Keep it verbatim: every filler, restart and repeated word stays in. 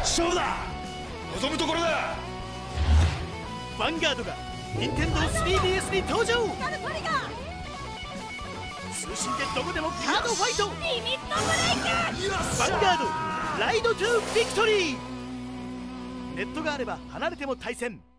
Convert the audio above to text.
そうだ、望むところだ。 ヴァンガードが任天堂 スリーディーエス に登場。通信でどこでもカードファイト。 リミットブレイク。 ヴァンガードライドトゥビクトリー。ネットがあれば離れても対戦。